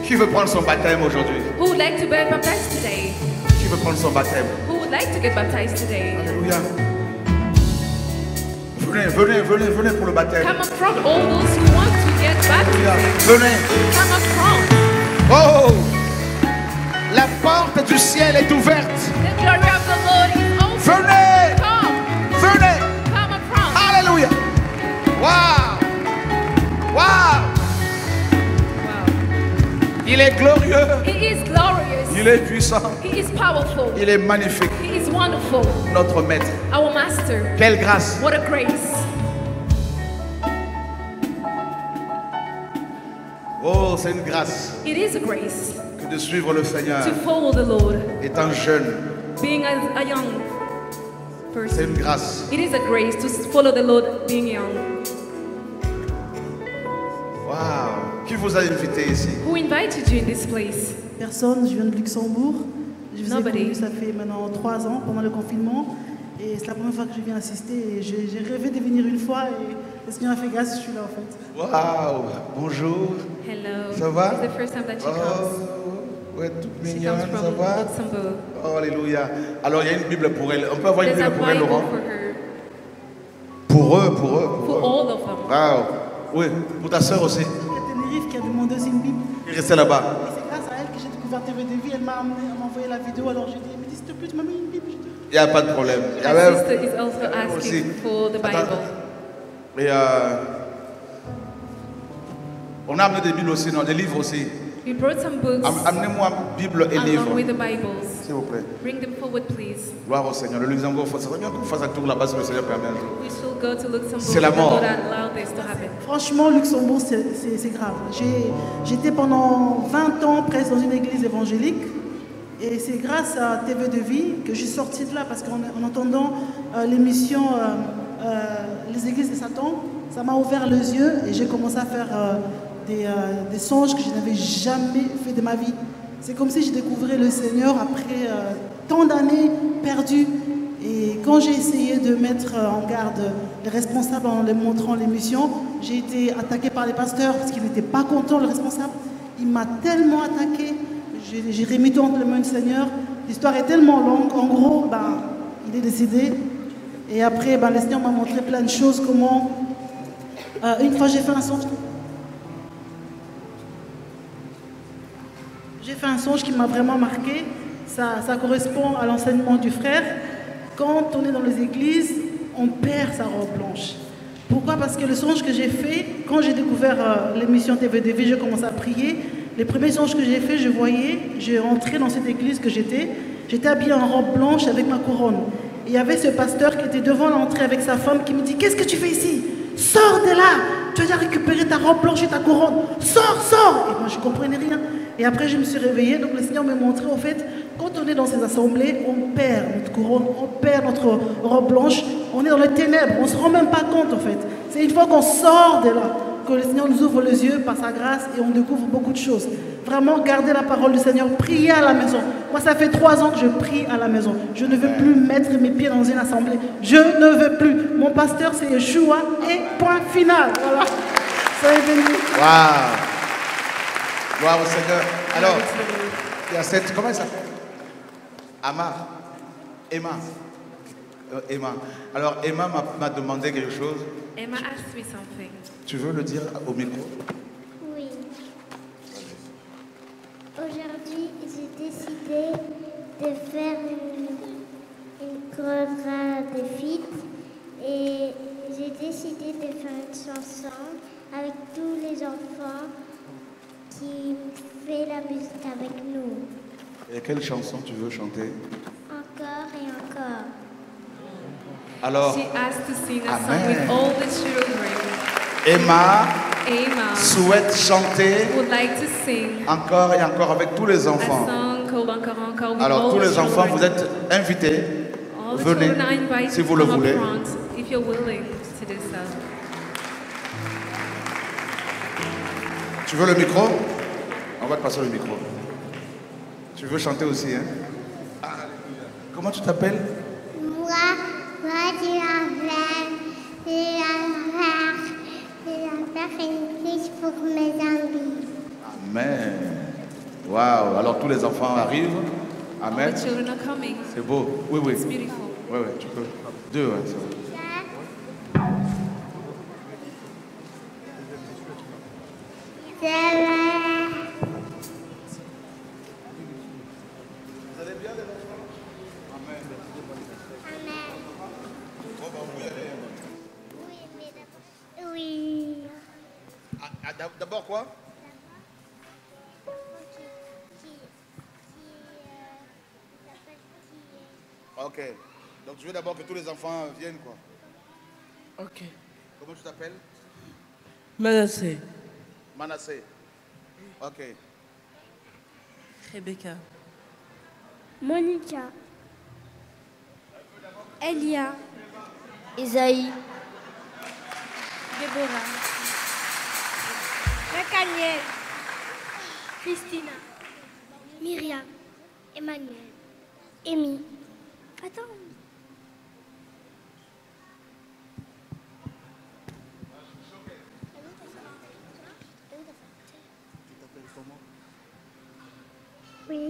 Qui veut prendre son baptême aujourd'hui? Who would like to be baptized today? Qui veut prendre son baptême? Who would like to get baptized today? Alléluia. Venez pour le baptême. Come up front, all those who want to get baptized. Venez. Come up front. Oh! La porte du ciel est ouverte. The glory of the Lord is open. Venez. Come. Venez. Come up front. Alléluia. Wow. Wow. Wow. Il est glorieux. He is glorious. Il est puissant. He is powerful. Il est magnifique. He is wonderful. Notre maître. Our master. Quelle grâce. What a grace. Oh, c'est une grâce It is a grace que de suivre le Seigneur to follow the Lord. étant jeune. Being a young C'est person. une grâce. It is a grace to follow the Lord being young. Wow. Qui vous a invité ici? Who invited you in this place? Personne, je viens de Luxembourg. Je vous ai Nobody. connu, ça fait maintenant 3 ans, pendant le confinement. Et c'est la première fois que je viens assister. Et j'ai rêvé de venir une fois. Et le Seigneur a fait grâce, je suis là en fait. Wow. Bonjour. Hello. Ça va? It's the first time that she comes. Oh, ouais, toute She mignonne, comes ça from va? Luxembourg. Oh, alléluia. Alors, il y a une Bible pour elle. On peut avoir une There's a Bible pour elle, Bible Laurent? for her. Pour eux, pour For eux. all of them. Wow. Oui, pour ta sœur aussi. Il y a Tenerife qui a demandé aussi une Bible. Il est resté là-bas. Et c'est grâce à elle que j'ai découvert TV de vie. Elle m'a envoyé la vidéo. Alors j'ai dit, mais s'il te plaît, tu m'as mis une Bible. Il n'y a pas de problème. Il y a My même- sister is also aussi. asking for the Attends. Bible. Et on a amené des Bibles aussi, non, des livres aussi. We brought some books Amenez-moi Bible et livres, along with the Bibles. s'il vous plaît. Bring them forward, please. Gloire au Seigneur. Le Luxembourg, ça serait bien qu'on fasse un tour là-bas si le Seigneur permet un jour. We should go to Luxembourg. C'est la if mort. God allow this to happen. Franchement, Luxembourg, c'est grave. J'étais pendant 20 ans presque dans une église évangélique. Et c'est grâce à TV de vie que je suis sortie de là parce qu'en entendant l'émission Les églises de Satan, ça m'a ouvert les yeux et j'ai commencé à faire des songes que je n'avais jamais fait de ma vie. C'est comme si je découvrais le Seigneur après tant d'années perdues. Et quand j'ai essayé de mettre en garde les responsables en les montrant l'émission, j'ai été attaquée par les pasteurs parce qu'ils n'étaient pas contents, le responsable. Il m'a tellement attaqué. J'ai remis tout entre les mains du Seigneur. L'histoire est tellement longue. En gros, il est décédé. Et après, le Seigneur m'a montré plein de choses. Comment une fois, j'ai fait un songe. J'ai fait un songe qui m'a vraiment marqué. Ça correspond à l'enseignement du frère. Quand on est dans les églises, on perd sa robe blanche. Pourquoi? Parce que le songe que j'ai fait, quand j'ai découvert l'émission TV de vie, j'ai commencé à prier. Les premiers songes que j'ai fait, j'ai rentré dans cette église que j'étais habillée en robe blanche avec ma couronne. Et il y avait ce pasteur qui était devant l'entrée avec sa femme qui me dit: qu'est-ce que tu fais ici? Sors de là! Tu as déjà récupéré ta robe blanche et ta couronne. Sors, sors! Et moi, je ne comprenais rien. Et après, je me suis réveillée. Donc, le Seigneur m'a montré, au fait, quand on est dans ces assemblées, on perd notre couronne, on perd notre robe blanche. On est dans les ténèbres. On ne se rend même pas compte, en fait. C'est une fois qu'on sort de là que le Seigneur nous ouvre les yeux par sa grâce et on découvre beaucoup de choses. Vraiment, gardez la parole du Seigneur, priez à la maison. Moi, ça fait 3 ans que je prie à la maison. Je ne veux plus mettre mes pieds dans une assemblée. Je ne veux plus. Mon pasteur, c'est Yeshua et point final. Voilà. Soyez bénis. Waouh! Gloire au Seigneur. Alors, il y a cette. Comment elle s'appelle? Emma. Emma. Alors, Emma m'a demandé quelque chose. Emma asked me something. Tu veux le dire au micro? Oui. Aujourd'hui, j'ai décidé de faire une chorégraphie de feat et j'ai décidé de faire une chanson avec tous les enfants qui font la musique avec nous. Et quelle chanson tu veux chanter? Encore et encore. Alors, She asked to sing a song Amen. with all the children. Emma Emma souhaite chanter would like to sing encore et encore avec tous les a enfants. song called Encore Encore with Alors, all tous the les enfants, children. vous êtes invités. All the Venez, children are invited si vous to le come voulez. up front if you're willing to do so. Tu veux le micro? On va te passer le micro. Tu veux chanter aussi, hein? Alléluia. Comment tu t'appelles? Moi, je vais faire une fiche pour mes amis. Amen. Waouh, alors tous les enfants arrivent. Amen. All the children are coming. C'est beau. Oui, oui. It's beautiful. Oui, oui, tu peux. Deux, ouais, c'est bon. Vous allez bien, les enfants? Amen. Bon, bah, vous y allez. Oui, mais d'abord. Oui. D'abord quoi? Ok. Donc je veux d'abord que tous les enfants viennent, quoi. Ok. Comment tu t'appelles? Manassé. Manassé. Ok. Rebecca. Monica. Elia. Isaïe. Deborah. Nathaniel. Christina. Myriam. Emmanuel. Amy. Attends. Oui.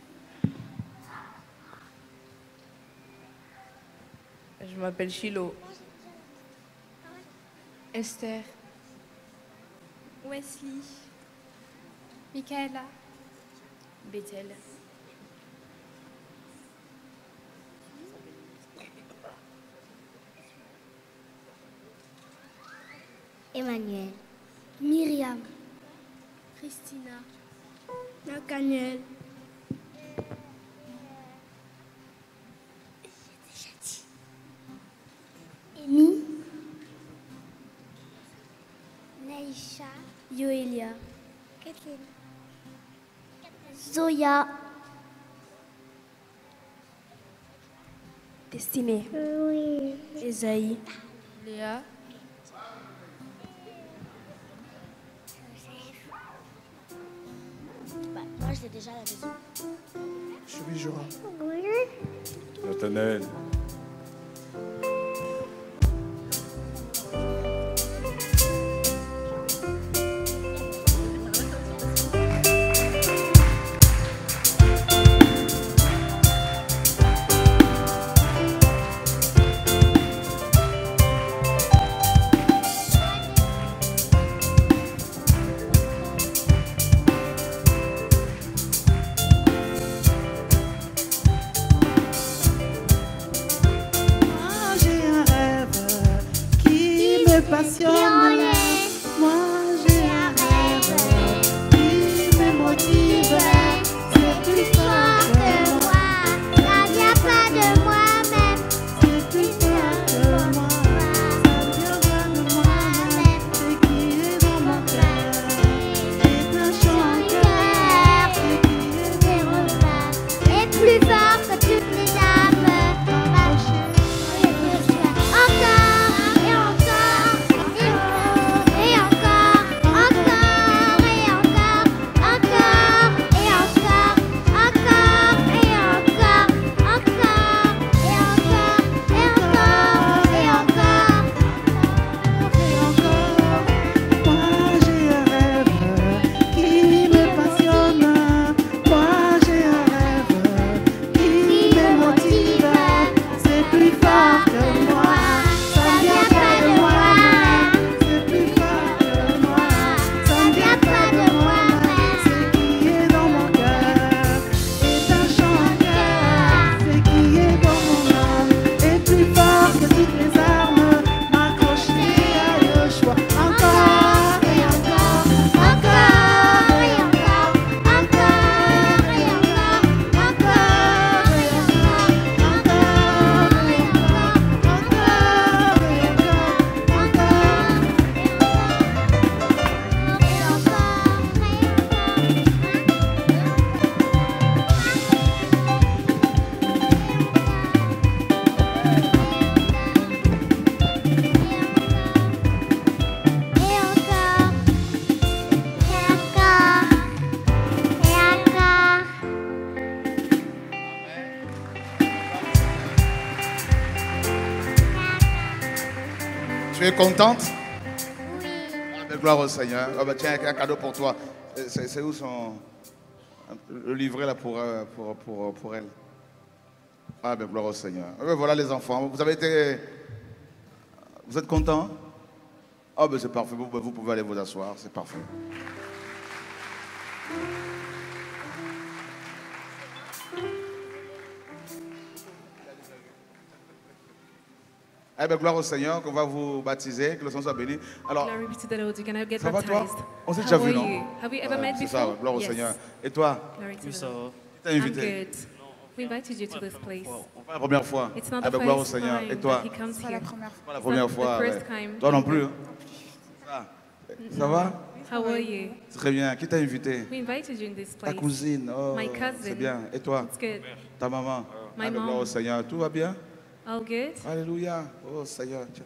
Je m'appelle Chilo. Esther. Wesley. Michaela. Bethel. Emmanuel. Myriam. Christina. Nathaniel. Amy. Naïcha. Yoélia. Kathleen. Zoya. Destinée. Oui. Esaïe. Léa. Moi, j'étais déjà à la maison. Je suis Joran. Oui. Nathanaël. passionne. Moi j'ai un rêve qui me motive. C'est plus fort que moi. Ça vient pas de moi-même. C'est plus fort que moi. Ça viendra de moi-même. C'est qui est dans mon cœur. C'est un chanteur. C'est qui est Des repas. Et plus fort que toutes les âmes. Encore et encore et encore, encore et encore, encore et encore, encore et encore, encore et encore et encore et encore. Moi j'ai un rêve qui me passionne. Moi j'ai un rêve qui me motive. C'est plus fort que moi. Ça vient pas de moi. C'est plus fort que moi. Ça vient pas de moi. C'est qui est dans mon cœur. C'est un chanteur. C'est qui est dans mon âme. Et plus fort que toutes les armes. M'accrocher à Yoshua. Encore et encore. Encore et encore, encore et encore, encore et encore, encore et Tu es contente? Oui. Ah, gloire au Seigneur. Ah, bah, tiens, un cadeau pour toi. C'est où son... le livret là pour elle. Ah ben gloire au Seigneur. Voilà les enfants. Vous êtes contents? Ah ben c'est parfait. Vous pouvez aller vous asseoir. C'est parfait. Eh bien, gloire au Seigneur, qu'on va vous baptiser, que le Seigneur soit béni. Alors, Glory be to the Lord. You're gonna get ça va toi? baptized. On s'est déjà How vu, are non? you? Have we ever met C'est ça, before? gloire au Yes. Seigneur. Et toi? Glory to Oui, the ça Lord. va. Qui t'a I'm invité? good. We invited you to this place. Pas la première fois. It's not Eh the bien, gloire au first Seigneur. time Et toi? that he comes here. Pas la première It's not fois. the first ouais. time. Toi non plus. Hein? Ça va? How are you? Très bien. Qui t'a invité? We invited you in this Ta place. cousine. Oh, My cousin. c'est bien. Et toi? It's good. Ta maman? My Ah, ben, gloire mom. au Seigneur. Tout va bien? All good? Alléluia. Oh Seigneur. Tiens.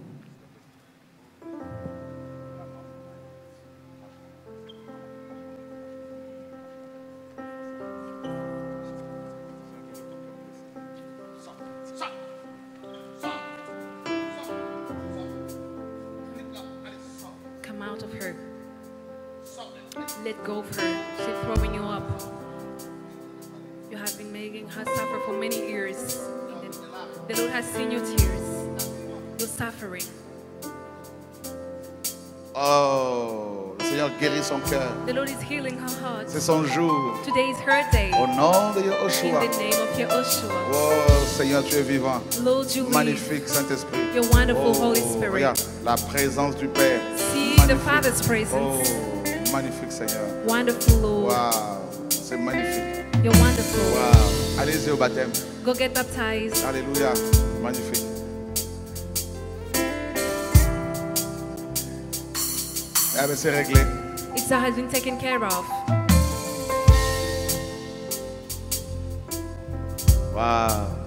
Come out of her. Let go of her. She's throwing you up. You have been making her suffer for many years. The Lord has seen your tears, your suffering. Oh, le Seigneur guérit son cœur. The Lord is healing her heart. C'est son jour. Today is her day. Au nom de In Yahushua. the name of Yahushua. Oh Seigneur, tu es vivant. Lord, you live. Magnifique Saint-Esprit. Your wonderful Oh, Holy Spirit. regarde, la présence du Père. See Magnifique. the Father's presence. Oh, magnifique Seigneur. Wonderful Lord. Waouh, c'est magnifique. You're wonderful. Waouh. Allez-y au baptême. Go get baptized. Alléluia. Magnifique. Ah ben c'est réglé. It has been taken care of. Waouh.